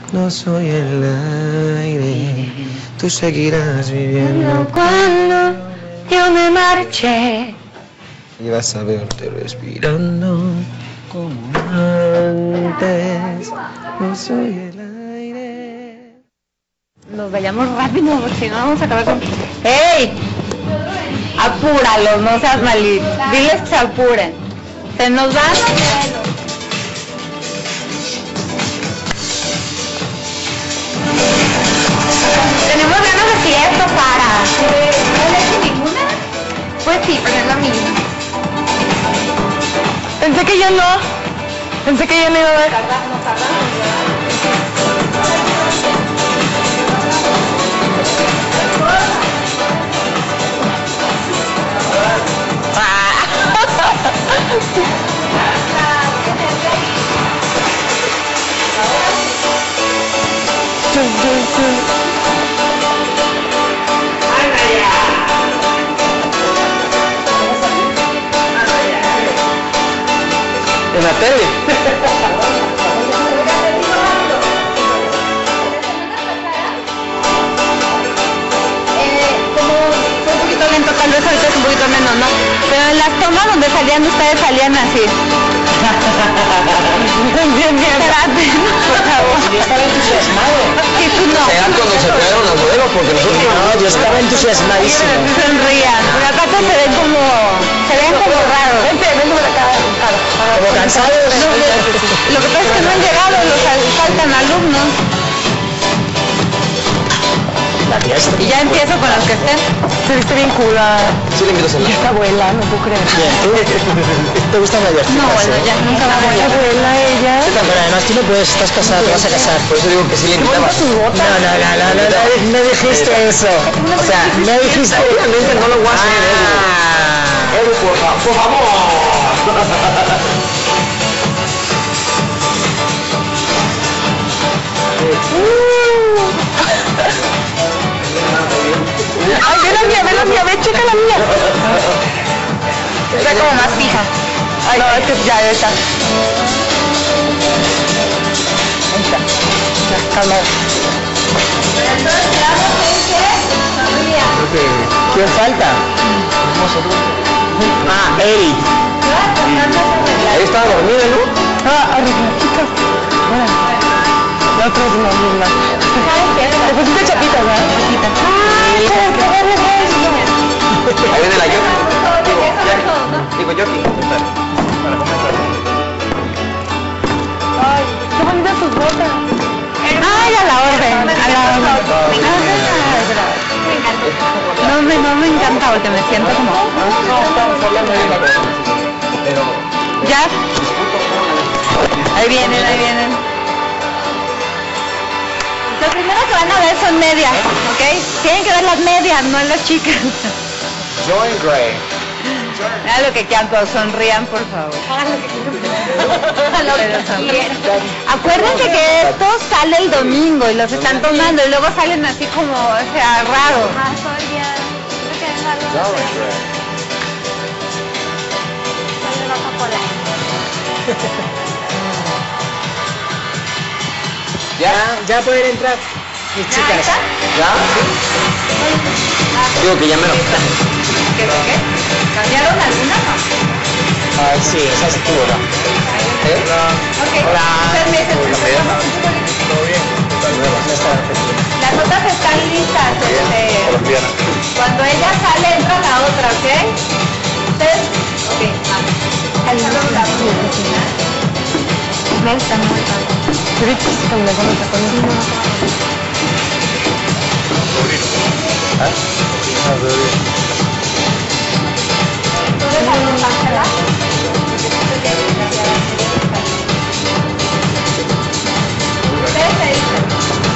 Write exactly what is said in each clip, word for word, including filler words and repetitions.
no soy el aire, tú seguirás viviendo cuando yo me marché. y vas a verte respirando como antes, no soy el aire. Nos vayamos rápido porque si no vamos a acabar con... ¡Ey! Apúralos, no seas malito. Diles que se apuren. Se nos van los vuelos. Tenemos ganas de fiesta, Sara. ¿No le he hecho ninguna? Pues sí, pero es la misma. Pensé que yo no. Pensé que yo no iba a ver. Nos tardamos. En la tele. Lento, tal vez ahorita es un poquito menos, ¿no? Pero en las tomas donde salían ustedes salían así. Bien, bien. Espérate, por favor. Yo estaba entusiasmado. Sí, tú no. Será cuando se pegaron los modelos porque nosotros No, yo estaba entusiasmadísimo. Sonrían. Pero aparte se ven como... Se ven como raros. Vente, vente por acá. Como cansados. No, lo que pasa es que no han llegado, los faltan alumnos. Y ya empiezo con los que estén. Te viste bien cool. sí le invito a cenar. Esta abuela, no puedo creer. Bien, ¿tú? ¿Te gustan mayores? No, bueno, ya nunca va a morir. Abuela, ella. Pero además tú no puedes, estás casada, te vas a casar. Por eso digo que sí le invitaba. No, no, no, no, no, no, no dijiste eso. O sea, no dijiste. Obviamente no lo voy a hacer, Edu. Edu, por favor. Por favor. Ay, ve la mía, ve la mía, ve, checa la mía. Está como más fija. Ay, no, es que ya está. Ahí está. Ya, calma. ¿Quién falta? Ah, Eric. Ahí estaba dormida, ¿no? Ah, arriba, chicas. Hola. La otra es una misma. Te pusiste chapita, ¿verdad? Chapita. Ay, Ahí viene la Yoki. Digo, Yoki. Para comenzar. Ay, qué bonitas tus botas. Ay, a la orden, a la orden. No me, no me encanta porque me siento como... ¿Ya? Ahí vienen, ahí vienen. Lo primero que van a ver son medias, ¿ok? Tienen que ver las medias, no las chicas. Join Gray. Hagan lo que quieran, pero sonrían, por favor. Hagan lo que quieran. Acuérdense que esto sale el domingo y los están tomando y luego salen así como, o sea, raro. ¿Ya? Ya pueden entrar. Mis chicas. ¿Ya? Digo que ya menos. ¿Qué, qué? ¿Cambiaron alguna? Ay, sí, esa es tu hora. ¿Eh? Ok. Hola. Permiso. ¿Todo bien? Las notas están listas. Este, Colombiana. cuando ella sale, entra la otra, ¿ok? ¿Ustedes? Ok, vamos. Al salón la cocina. Me gusta mucho. Pero es que se camina con los tacones. ¿Ah? Ah, todo bien. ¿Tú ves algo, Ángela? Ustedes se dicen.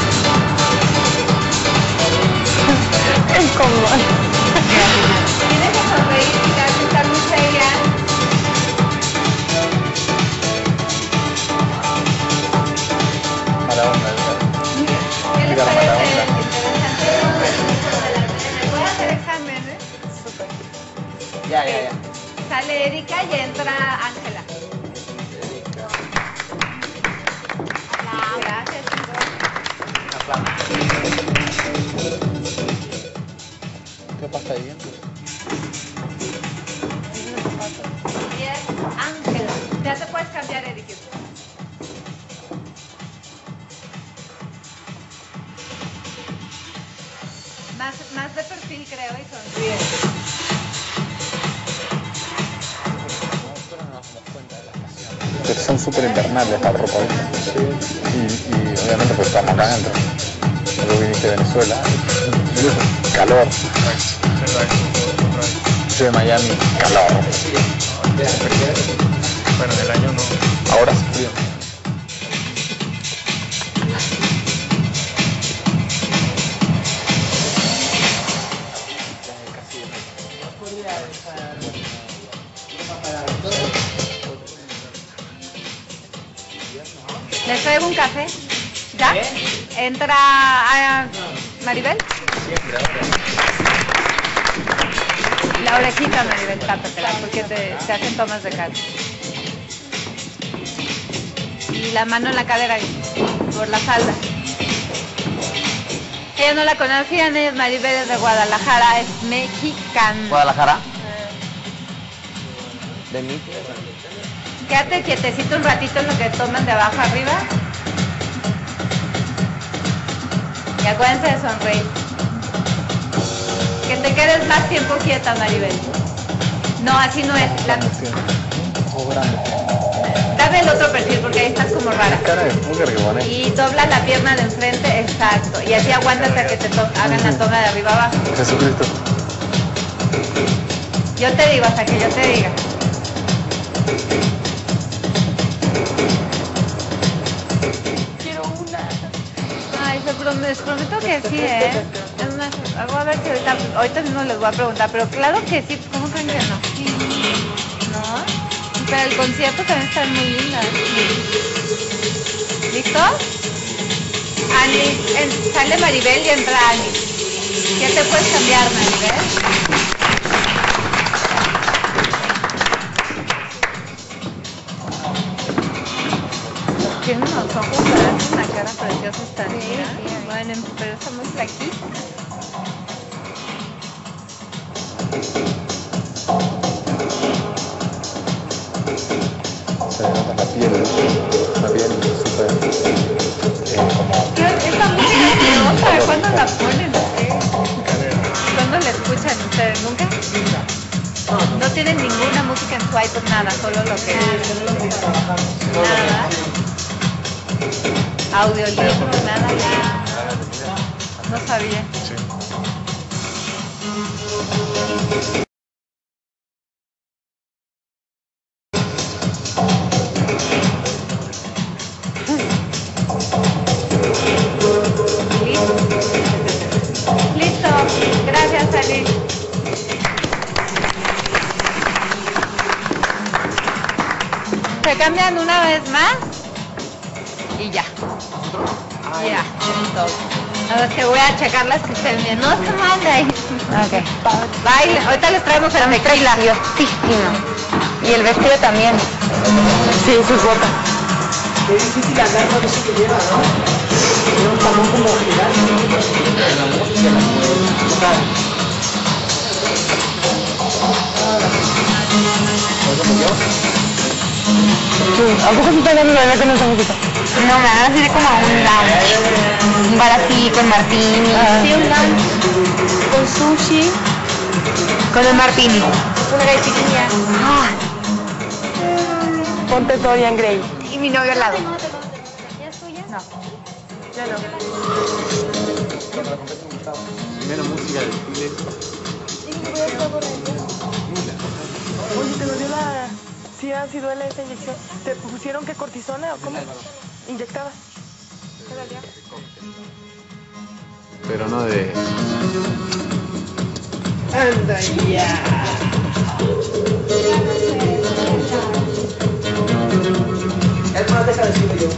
Es como... Tienes que sonreír, chicas, estar muy seria. Mala onda, ¿Qué les Mala parece? onda. Interesante. Voy a hacer exámenes. Ya, ya, ya. Sale Erika ¿Qué pasa ahí? Y es Ángela. Ya te puedes cambiar, Eric. Más, más de perfil, creo, y sonríe. Pero son súper invernales las ropas. Y, y obviamente pues estamos acá adentro. Luego viniste de Venezuela. Calor. Yo de Miami, calor. Bueno, en el año no. Ahora es frío. ¿Les traigo un café? ¿Ya? ¿Entra a Maribel? La orejita, Maribel, tápatela, porque te, te hacen tomas de cara. Y la mano en la cadera, por la falda. Ella no la conocían, ella es Maribel, es de Guadalajara, es mexicana. ¿Guadalajara? ¿De mí? Quédate quietecito un ratito en lo que toman de abajo arriba. Y acuérdense de sonreír. Que te quedes más tiempo quieta, Maribel. No, así no es. La... Ojo grande. Dame el otro perfil porque ahí estás como rara. Cara de póker que pone. Y dobla la pierna de enfrente, exacto. Y así aguántate a que te hagan la toma de arriba abajo. Jesucristo. Yo te digo, hasta que yo te diga. Quiero una. Ay, se prom les prometo que sí, ¿eh? Es más, voy a ver si ahorita, ahorita mismo les voy a preguntar, pero claro que sí, ¿cómo creen que no? ¿No? Pero el concierto también está muy lindo. ¿Listo? Ani, en, sale Maribel y entra Ani. ¿Qué te puedes cambiar, Maribel? Tiene unos ojos, pero es una cara preciosa esta niña. Bueno, pero está muy flaquita. Se le nota la piel, la piel súper eh, como... Esta música es otra, ¿cuándo la ponen? ¿Cuándo la escuchan ustedes? ¿Nunca? No tienen ninguna música en su iPod, nada, solo lo que es. Nada. Audiolibro, nada ya. No sabía. Listo. Gracias, Ali. Se cambian una vez más y ya. Ya, todo. A ver, que voy a checarlas que estén bien. No se manda ahí. Ok. Bye. Ahorita les traemos el tequila. Preciosísimo. Y el vestido también. Sí, sus botas. Qué difícil andar con eso que lleva, ¿no? Tiene un jamón como gigante. ¿A poco sí te dan la verdad con esa música? No, me van a hacer como un lounge. Un bar así con martini. Ah. Sí, un lounge. Con sushi. Con el martini. Una caipirinha. Ah. Ponte Dorian Gray. Y mi novio al lado. ¿Ya es tuya? No. Ya no. Primera música del Chile. Oye, ¿te dolió la... sí, sí duele esa inyección? ¿Te pusieron qué, cortisona o cómo? ¿Inyectabas? ¿Te dolía? Pero no de... ¡Anda ya! Es más, deja decirlo yo.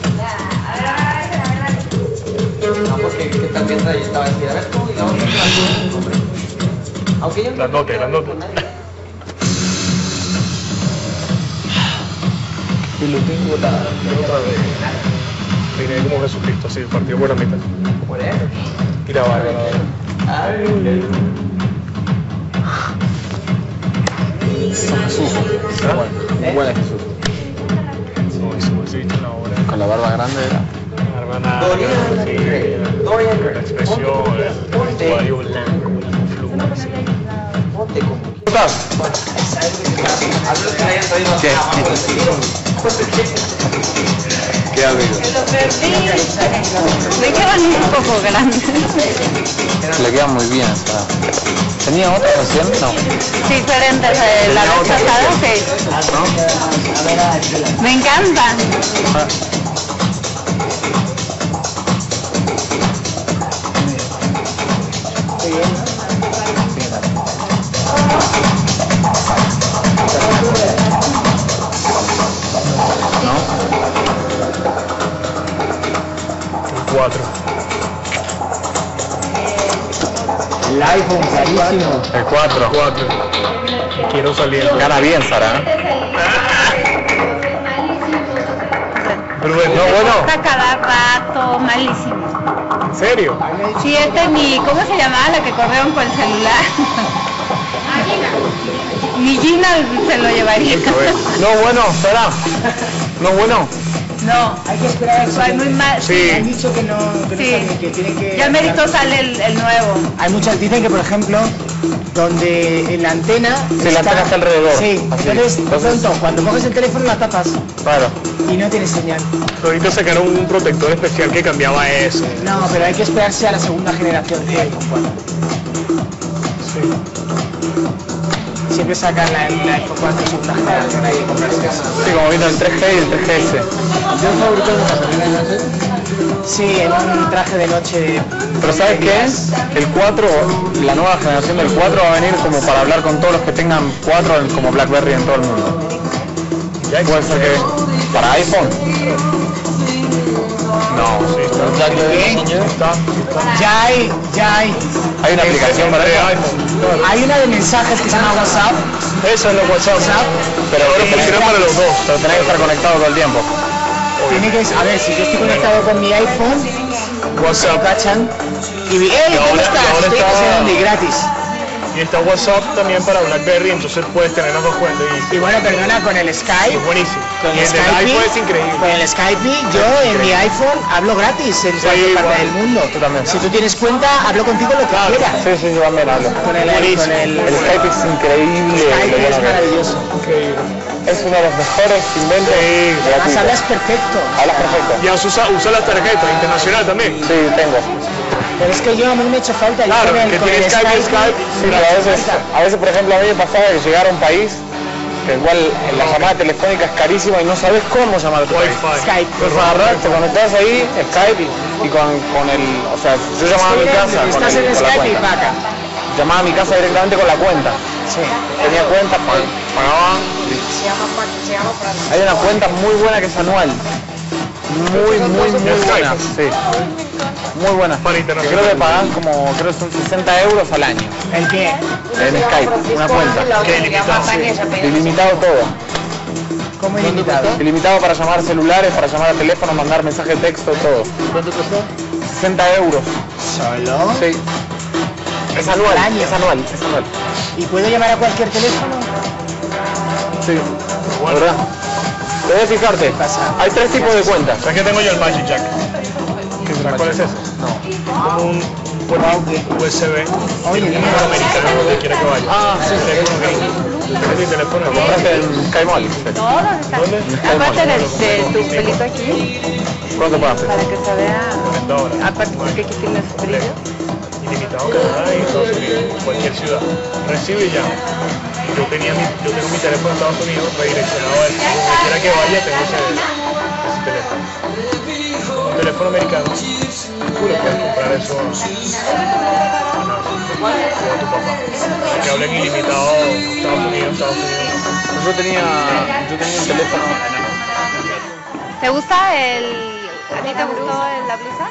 No, porque que también ahí estaba así, a ver cómo y la otra hombre. Aunque yo no Grandote, grandote. Y lo tengo la, la otra de... peiné como Jesucristo, así, partido por la mitad. Por eso. Y la barba, la barba. Ay, Jesús. ¿Ah? Muy buena Jesús. No, eso se visto en la obra. Con la barba grande era. La barba nada, Dorian sí, Gray. Dorian Gray. la expresión, el vestuario blanco, la pluma, así. Ponte como. ¿Cómo estás? Algo que hayan traído ¿Qué? acá, pues, ¿Qué has visto? Lo perdí. Me quedan un poco grandes. Le queda muy bien esa. ¿Tenía otra canción? No. Diferentes de la vez pasada, sí. ¿No? Me encantan. Ah. ¿No? El cuatro. El iPhone, carísimo. El cuatro. cuatro. Quiero salir. Gana bien, Sara, ¿eh? Pero bueno, No, bueno. Está cada rato, malísimo. ¿en serio? Sí, este mi, ¿cómo se llamaba la que corrieron con el celular? Mi Gina se lo llevaría. No, bueno, Sara. No, bueno. No, Hay que esperar a que fue muy mal. Sí. Me han dicho que no, que no Sí. sale, que tienen que... Ya merito sale el, el nuevo. Hay muchas, dicen que por ejemplo, donde en la antena... Sí, la antena está alrededor. Sí, Así. entonces, de Entonces- pronto, cuando coges el teléfono la tapas Claro. y no tienes señal. Pero ahorita sacaron un protector especial que cambiaba eso. No, pero hay que esperarse a la segunda generación de iPhone cuatro. Siempre sacan la, el iPhone cuatro segunda generación, hay que comprarse eso. Sí, como vino el tres G y el tres G S. ¿Yo favorito de Pasadena? Sí, en un traje de noche. Pero ¿sabes qué es? El cuatro, la nueva generación del cuatro va a venir como para hablar con todos los que tengan cuatro en- como BlackBerry en todo el mundo. Puede ser que para iPhone. No, Sí, está. ¿Qué? Está, está. Ya hay, ya hay. hay una aplicación para de eso. iPhone. Hay una de mensajes que se llama WhatsApp. Eso es lo WhatsApp. Pero Ahora tenés, funciona para los dos. pero tenés que estar conectado todo el tiempo. Tiene que, a ver, si yo estoy conectado con mi iPhone, WhatsApp. cachan y vi, ¡hey, Y ¿cómo ahora- estás? y ahora Estoy está- haciendo y gratis. Y está WhatsApp también para BlackBerry, entonces puedes tener las dos cuentas. Y bueno, perdona, con el Skype, Es buenísimo. con Y el el del Skype, iPhone es increíble. con el Skype, yo en mi iPhone hablo gratis en cualquier parte igual. del mundo. Tú también. Si tú tienes cuenta, hablo contigo lo que Claro. quieras. Sí, sí, yo también hablo. Con el, Buenísimo. con el, El Skype es increíble. Skype lo bueno es que maravilloso. Increíble. Es uno de los mejores inventos Sí. Además gratuitos. hablas perfecto. Hablas perfecto. Ya usa, usa la tarjeta internacional también. Sí, tengo. Pero es que yo a mí me he hecho falta. Yo Claro, con el, que con tiene el Skype y Skype. Sí, pero a veces, a veces, por ejemplo, a mí me pasaba que llegar a un país que igual en la llamada telefónica es carísima y no sabes cómo llamar a tu país. Wi-Fi. Skype. Entonces agarrás, te conectás ahí, Skype, y, y con, con el, o sea, yo llamaba a mi casa con, Estás el, en con la Skype y cuenta. vaca. Llamaba a mi casa directamente con la cuenta. Sí. Tenía cuenta, pag- pagaba. Hay una cuenta muy buena que es anual. Muy, muy, muy ¿De Skype? buena. Sí. Muy buena. Para Que internacional. creo que pagan como, creo que son sesenta euros al año. ¿El qué? En Skype, una cuenta. Que ilimitado, sí. Ilimitado todo. ¿Cómo ilimitado? Ilimitado para llamar celulares, para llamar a teléfono, mandar mensaje de texto, todo. ¿Cuánto costó? sesenta euros. ¿Solo? Sí. Es anual, Al año. es anual, es anual. ¿Y puedo llamar a cualquier teléfono? Sí. ¿La verdad? Debes fijarte. pasa? Hay tres tipos de cuentas. ¿Sabes que tengo yo el Magic Jack? ¿Qué será? ¿Cuál es ese? No. Como un puerto U S B. Oye, un dime. número americano donde quiera que vaya. Ah, sí, sí. Teléfono gringo. Yo tengo mi teléfono Lo gringo. compraste en Sky Mall. Todos están. ¿Dónde? Aparte de, de tu pelito aquí, ¿Cuánto pagaste? para que se vea. cuarenta dólares. Aparte porque aquí tienes brillo. Ilimitado Canadá y Estados Unidos, cualquier ciudad. Recibe y llama. Yo tenía mi, yo tengo mi teléfono en Estados Unidos redireccionado a eso. Donde quiera que vaya tengo ese, ese teléfono. Un teléfono americano. Tú le puedes comprar eso a, a tu papá. Para que hablen ilimitado Estados Unidos, Estados Unidos. Yo tenía, yo tenía un teléfono. ¿Te gusta el... ¿A ti te gustó el- la blusa?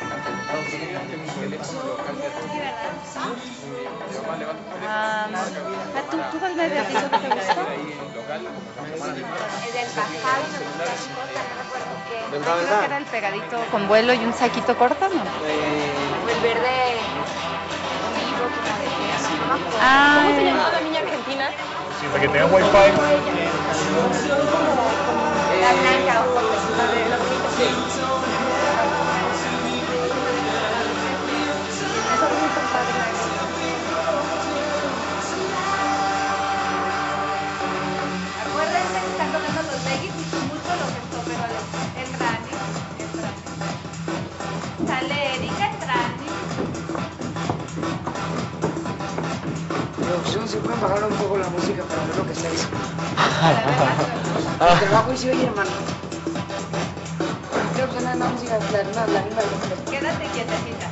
Ah, ¿tú, tú cuál me habías dicho que te gustó? El del pasado me gustó, no recuerdo qué. ¿Vendrá, Creo que vendrá? era el pegadito con vuelo y un saquito corto, ¿no? O el verde olivo, como de no me acuerdo. Ah, ¿Cómo se llamaba la niña argentina? Sí, para que tengas wifi. La blanca, un poco, la de la bonita. Eso es muy padre. Acuérdense que están tomando los leggings y mucho lo que esto, pero entran, entran. Sale Erika, entran. Producción, ¿se pueden bajar un poco la música para ver lo que está diciendo? El trabajo y se oye, hermano. Creo que suena la música, la, la, la misma. Quédate quietecita.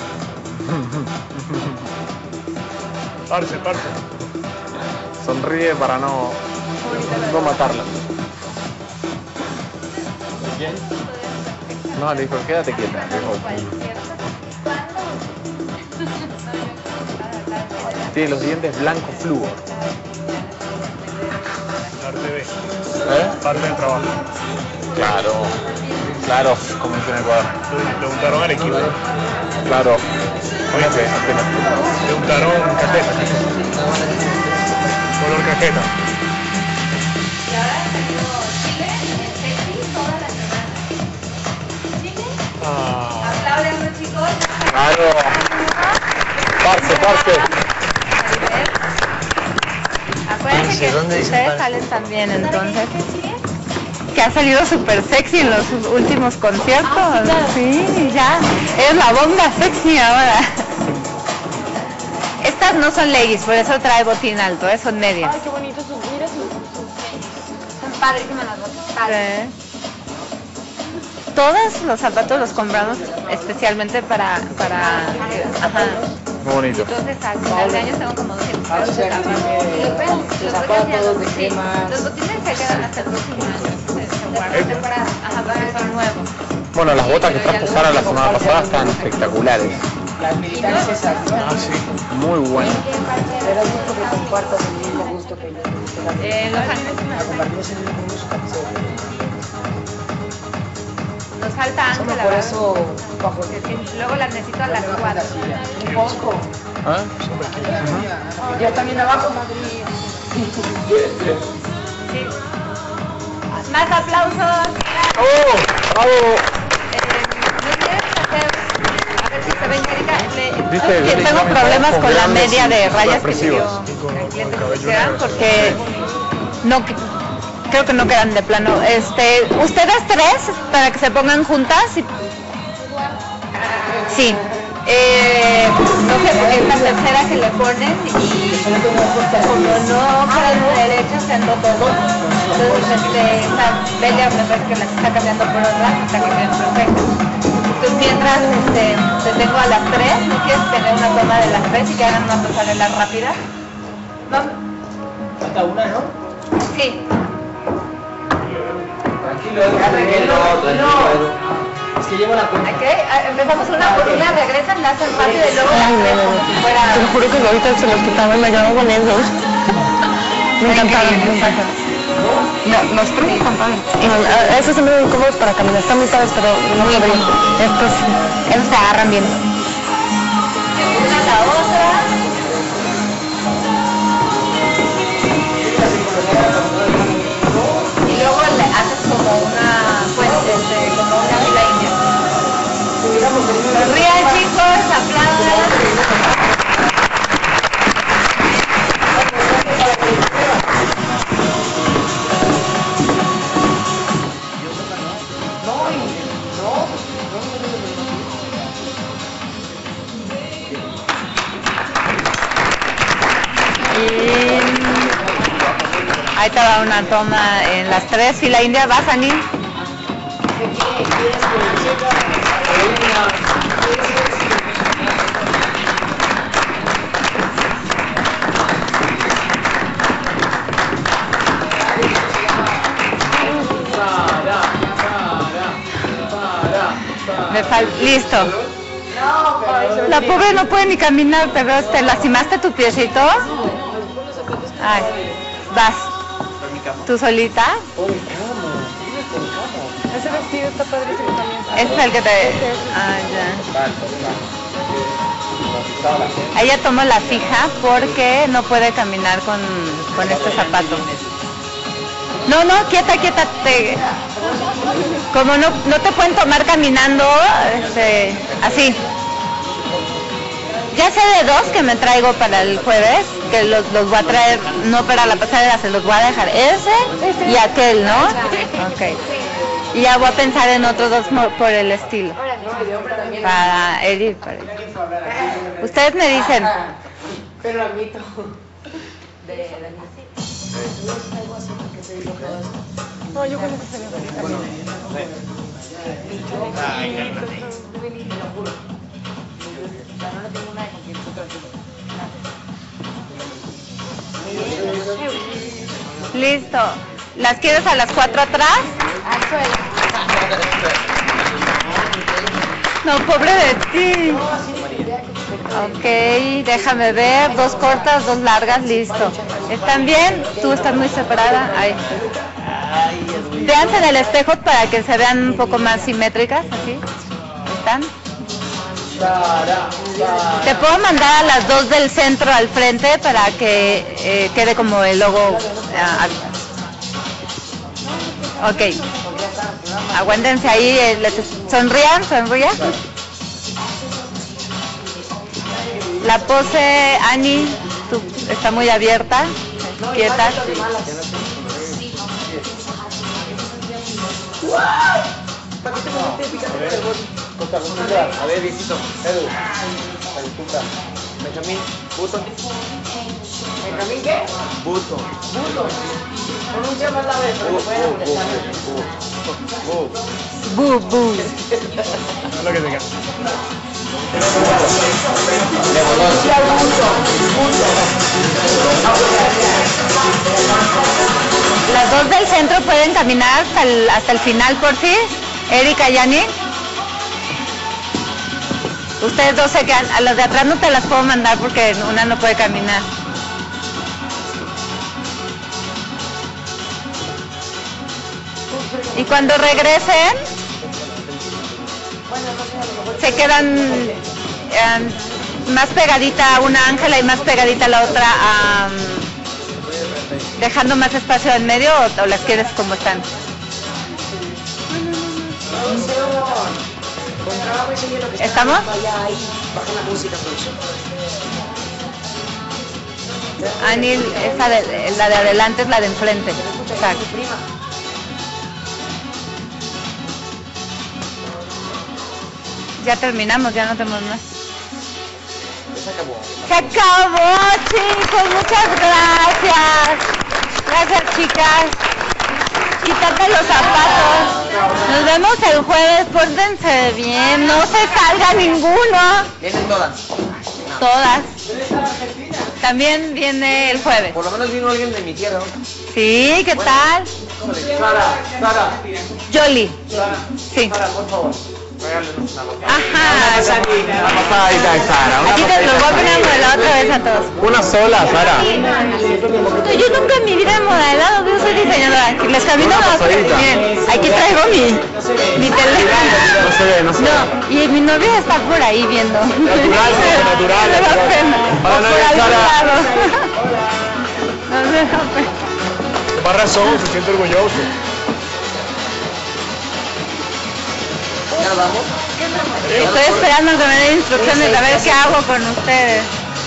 Parce, parce. Sonríe para no, no matarla. ¿Quién? No, le dijo, quédate quieta. Le dijo, tiene los dientes blancos fluo. Arte B. ¿Eh? Parte del trabajo. Claro. Claro, como dice en el cuadro. Le preguntaron al equipo. Claro. Oye, Apenas, apenas. le preguntaron cajeta. Color cajeta. Y ahora ha salido Chile en sexy toda la semana. Chile, Ah, aplaudan los chicos. Claro. Parce, parce. acuérdense que ¿dónde dice ustedes para? salen también, entonces. Que ha salido súper sexy en los últimos conciertos. Sí, ya. Es la bomba sexy ahora. Estas no son leggings, por eso trae botín alto, ¿eh? Son medias. Ay, qué bonito sus, mira sus, Son padrísimas las botas. Padres. Sí. Todos los zapatos los compramos especialmente para, para, ajá. Muy bonito. Entonces al final de año tengo como doscientos Ah, o pesos sea, de que zapatos. tiene Los sus zapatos zapatos de Sí, cremas. los botines se quedan hasta el próximo año. Se, se guardan. Ajá, porque son nuevos. Bueno, las botas que trajo Sara la semana pasada están espectaculares. Las militares esas, ¿no? ah, sí. Muy buenas. Era gusto que compartas el mismo gusto que yo. Eh, los, A compartir ese mismo gusto. nos falta Solo Ángela. por ¿verdad? eso bajo Que sí, luego las necesito a las cuatro. un poco. ¿Ah? Ya también abajo. Sí. Más aplausos. ¡Oh! ¡Bravo! Eh, ¿no quieres hacer? A ver si se ven, Erika. Le- ¿Viste? que Yo le tengo dije, problemas con con la grandes media y de rayas que expresivos. pidió Y con, el con cliente que cabello pusieran, negro. porque no que- creo que no quedan de plano. Este, ustedes tres para que se pongan juntas. Y, sí. Eh, no sé, porque es la tercera que le ponen y como no quedan derechos, se andó todo. Entonces, este, esta Belia me parece que la está cambiando por otra, está cambiando perfecto. Entonces, mientras este, te tengo a las tres, ¿no quieres tener una toma de las tres y que hagan una pasarela rápida? Vamos. Falta una, ¿no? Sí. Tranquilo, tranquilo, tranquilo. Es que llevo la cuenta. Ok, ah, empezamos una por una, regresan, la hacen rápido y luego la hacen como si fuera... Te lo juro que ahorita se los quitaban, me quedaba con eso. Me encantaban, me encantan. No, los tres me encantaban. No, esos son muy incómodos para caminar, están muy suaves, pero no muy bien. Estos, esos se agarran bien. Una a la otra. Y luego le haces como una, pues, este, como una fila india. Rían, chicos, aplaudan. Y ahí te va una toma en las tres, fila india, vas, Ani. Me fal listo. La pobre no puede ni caminar, pero ¿te lastimaste tu piecito? Ay, vas. ¿Tú solita? Ese vestido está padrísimo también. Este es el que te... Ah, ya. Ella toma la fija porque no puede caminar con, con este zapato. No, no, quieta, quieta. Te... Como no, no te pueden tomar caminando, este, así. Ya sé de dos que me traigo para el jueves, que los, los voy a traer, no para la pasarela, se los voy a dejar. Ese y aquel, ¿no? Ok. Y ya voy a pensar en otros dos por el estilo. Para Eri, para Eri. Ustedes me dicen. Pero amito. No, yo creo que sería bonito. Listo. ¿Las quieres a las cuatro atrás? No, pobre de ti. Ok, déjame ver. Dos cortas, dos largas, listo. ¿Están bien? Tú estás muy separada. Ahí. Véanse en el espejo para que se vean un poco más simétricas, así. ¿Están? Te puedo mandar a las dos del centro al frente para que eh, quede como el logo. Uh, ok. Aguántense ahí, eh, sonrían, sonrían. La pose, Ani, tú, está muy abierta, quieta. A ver, viejito, Edu, Benjamín, Buto. ¿Benjamín qué? Buto. Buto. Pronuncia más la vez, pero puede contestar. Bu, bu. Es lo que te queda. Las dos del centro pueden caminar hasta el, hasta el final por sí. Erika y Yani. Ustedes dos se quedan. A las de atrás no te las puedo mandar porque una no puede caminar. Y cuando regresen, se quedan eh, más pegadita una Ángela y más pegadita la otra, um, dejando más espacio en medio, o, o las quieres como están. ¿Estamos? Anil, esa de, la de adelante es la de enfrente. Exacto. Ya terminamos, ya no tenemos más. Se acabó. Se acabó, chicos, muchas gracias. Gracias, chicas. Quítate los zapatos. Nos vemos el jueves, pórtense bien, no se salga ninguno. Vienen todas. Todas. También viene el jueves. Por lo menos vino alguien de mi tierra, ¿no? Sí, ¿qué tal? Sara, Sara. Yoli. Sí. Sara, por favor. Ajá. Una pasadita de Sara. Una Aquí te los voy a poner modelado otra vez a todos. Una sola, Sara. No, yo nunca en mi vida he modelado, yo soy diseñadora. Les camino Una más. pasadita. Miren, aquí traigo mi, mi teléfono. No se ve, no se ve. No, y mi novio está por ahí viendo. Natural, natural, No me da natural. pena. Para O no por ver algún Sara. lado. No me da pena. Más razón, se siente orgulloso. ¿Ya nos vamos? Estoy esperando que me den instrucciones a ver qué hago con ustedes.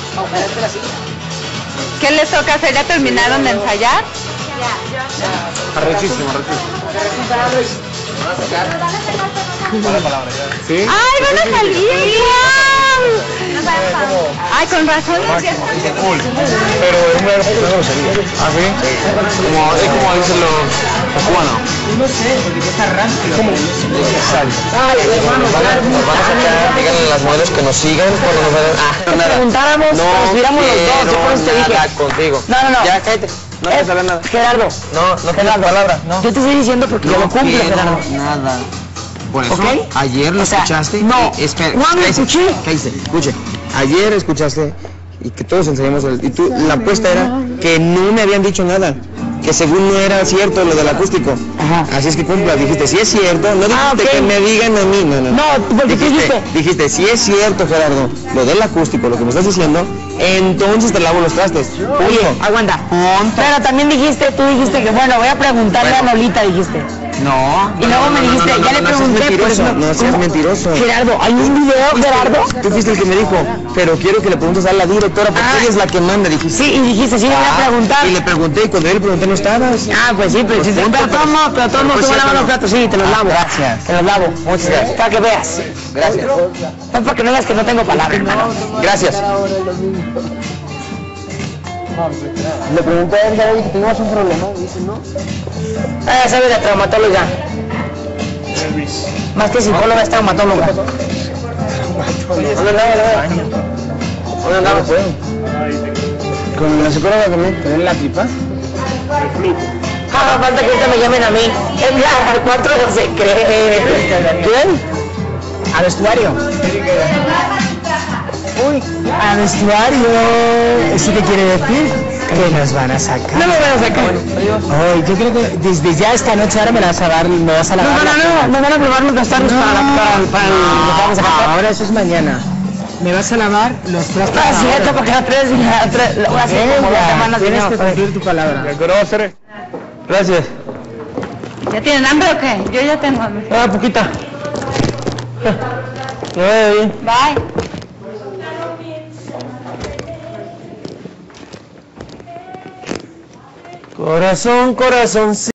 ¿Qué les toca hacer? ¿Ya terminaron de ensayar? Arrechísimo, arrechísimo. ¿Van a sacar? Mala palabra, ya. ¿Sí? ¡Ay, van a salir! ¡Guau! Ay, con razón. Cool. Pero es una grosería. ¿Ah, sí? Como, es como dicen los, los cubanos. No sé, porque está rápido. ¿Cómo? Ay, hermano, van a, nos van a sacar, díganle a las modelos que nos sigan cuando nos vayan. Ah, Que preguntáramos, no nos viéramos los dos, yo por eso te dije. nada contigo. No, no, no. Ya, cállate. No quieres saber nada. Gerardo, No, no tienes palabra. No. yo te estoy diciendo porque yo lo cumplo, Gerardo. nada. Por eso, ¿Ok? ayer lo O sea, escuchaste. no, y- espera, ¿cuándo cállese, escuché? cállese, escuche. Ayer escuchaste y que todos ensayamos el, y tú, la apuesta era que no me habían dicho nada. que según no era cierto lo del acústico. Ajá. Así es que cumpla, dijiste, si es cierto, no dijiste Ah, ok. que me digan a mí, no, no. No, porque tú dijiste, dijiste. dijiste, si es cierto, Gerardo, lo del acústico, lo que me estás diciendo, entonces te lavo los trastes. Oye, Punto. aguanta. Pero también dijiste, tú dijiste que bueno, voy a preguntarle Bueno. a Nolita, dijiste. No. Y luego me dijiste, ya le no pregunté, seas pues mentiroso, no. no seas ¿Cómo? mentiroso. Gerardo, ¿hay un video, Gerardo? Tú fuiste el que me dijo, pero quiero que le preguntes a la directora porque Ah. ella es la que manda, dijiste. Sí, y dijiste, sí, le voy a Ah, preguntar. Y le pregunté, y cuando yo le pregunté no estabas. Ah, pues sí, pero Pues sí, punto, pero pero- tomo, pero tomo, pero tú pues vas a lavar sí, los platos, sí, te los Ah, lavo. gracias. Te los lavo. Muchas gracias. Para que veas. Gracias. No para que no veas que no tengo palabra, hermano. Gracias. Le pregunté a él, que teníamos un problema, dice no. Ah, sabe de traumatóloga. Elvis. Más que psicóloga es traumatóloga. ¿Dónde andaba? ¿Dónde andaba? Ahí tengo. Con la psicóloga también, ¿tener la tripa? El flujo. Ah, falta que ahorita me llamen a mí. Es la al cuatro no se cree. ¿Quién? Al vestuario. Uy, al vestuario. ¿Eso qué quiere decir? Que nos van a sacar. No me van a sacar. Ay, yo creo que desde ya esta noche ahora me la vas a dar, me vas a lavar. No, no, no, me van a probar los gastarlos para, para, para el que vamos a sacar. Ahora eso es mañana. Me vas a lavar los trastos. Ah, cierto, porque a tres, a tres, ahora sí, como dos semanas tienes que cumplir tu palabra. ¿De acuerdo, Cere? Gracias. ¿Ya tienen hambre o qué? Yo ya tengo hambre. Ah, poquita. Me vaya bien. Bye. Corazón, corazón,